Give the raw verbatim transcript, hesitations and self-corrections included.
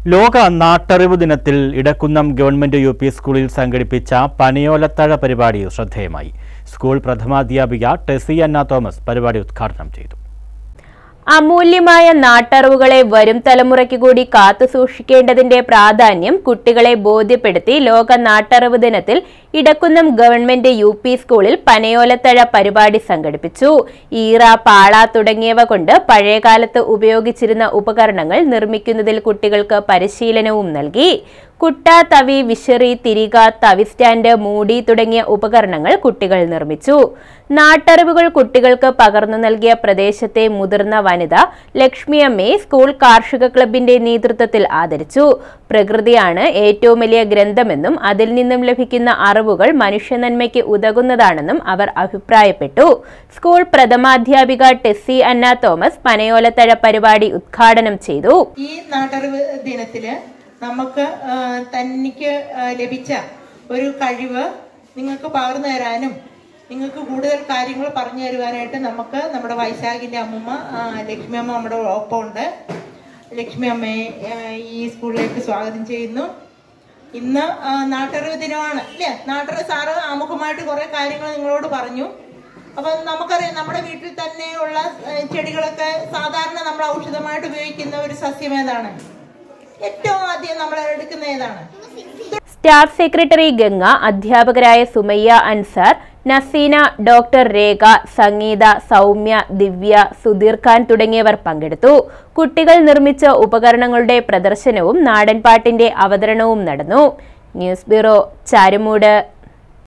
ലോക നാട്ടറിവ് ദിനത്തിൽ Edakkunnam government U P സ്കൂളിൽ സംഘടിപ്പിച്ച പനയോലത്തഴ പരിപാടി ശ്രദ്ധേയമായി. സ്കൂൾ പ്രഥമാധ്യാപിക ടെസി അന്ന തോമസ് പരിപാടി ഉദ്ഘാടനം ചെയ്തു. അമൂല്യമായ നാട്ടറിവുകളെ വരും തലമുറയ്ക്ക് കൂടി കാത്തുസൂക്ഷിക്കേണ്ടതിന്റെ പ്രാധാന്യം കുട്ടികളെ ബോധ്യപ്പെടുത്തി ലോക നാട്ടറിവ് ദിനത്തിൽ ഇടക്കുന്നം ഗവൺമെന്റ് യു പി സ്കൂളിൽ പനയോലത്തഴ പരിപാടി സംഘടിപ്പിച്ചു. ഈറ, പാള തുടങ്ങിയവ കൊണ്ട് പഴയകാലത്ത് ഉപയോഗിച്ചിരുന്ന ഉപകരണങ്ങൾ നിർമ്മിക്കുന്നതിൽ കുട്ടികൾക്ക് പരിശീലനവും നൽകി. കുട്ട, തവി, വിശറി, തിരിക, തവി സ്റ്റാൻഡ്, മൂടി തുടങ്ങിയ ഉപകരണങ്ങൾ കുട്ടികൾ നിർമ്മിച്ചു. നാട്ടറിവുകൾ കുട്ടികൾക്ക് പകർന്നു നൽകിയ പ്രദേശത്തെ മുതിർന്ന വനിത ലക്ഷ്മിയമ്മയെ സ്കൂൾ കാർഷിക ക്ലബിന്റെ നേതൃത്വത്തിൽ ആദരിച്ചു. പ്രകൃതിയാണ് ഏറ്റവും വലിയ ഗ്രന്ഥമെന്നും അതിൽ നിന്നും ലഭിക്കുന്ന അറിവുകൾ മനുഷ്യനന്മയ്ക്ക് ഉതകുന്നതാണെന്നും അവർ അഭിപ്രായപ്പെട്ടു. സ്കൂൾ പ്രഥമാധ്യാപിക ടെസി അന്ന തോമസ് പനയോലത്തഴ പരിപാടി ഉദ്ഘാടനം ചെയ്തു. ഈ നാട്ടറിവ് ദിനത്തില് നമുക്ക് തനിക്ക് ലഭിച്ച ഒരു കഴിവ് നിങ്ങൾക്ക് പകർന്നു തരാനും നിങ്ങൾക്ക് കൂടുതൽ കാര്യങ്ങൾ പറഞ്ഞു തരുവാനായിട്ട് നമുക്ക് നമ്മുടെ വൈശാഖിന്റെ അമ്മൂമ്മ ലക്ഷ്മി അമ്മ നമ്മുടെ ഒപ്പം ഉണ്ട്. ലക്ഷ്മി അമ്മയെ ഈ സ്കൂളിലേക്ക് സ്വാഗതം ചെയ്യുന്നു. ഇന്ന് നാട്ടറിവ് ദിനമാണ് അല്ലേ? നാട്ടറിവ് സാറ് ആമുഖമായിട്ട് കുറെ കാര്യങ്ങൾ നിങ്ങളോട് പറഞ്ഞു. അപ്പൊ നമുക്കറിയാം, നമ്മുടെ വീട്ടിൽ തന്നെയുള്ള ചെടികളൊക്കെ സാധാരണ നമ്മൾ ഔഷധമായിട്ട് ഉപയോഗിക്കുന്ന ഒരു സസ്യം ഏതാണ്? ഏറ്റവും ആദ്യം നമ്മൾ എടുക്കുന്ന ഏതാണ്? സ്റ്റാഫ് സെക്രട്ടറി ഗംഗ, അധ്യാപകരായ സുമയ്യ അൻസാർ, നസീന, ഡോക്ടർ രേഖ, സംഗീത, സൗമ്യ, ദിവ്യ, സുധീർ ഖാൻ തുടങ്ങിയവർ പങ്കെടുത്തു. കുട്ടികൾ നിർമ്മിച്ച ഉപകരണങ്ങളുടെ പ്രദർശനവും നാടൻപാട്ടിന്റെ അവതരണവും നടന്നു. News bureau, Charummood.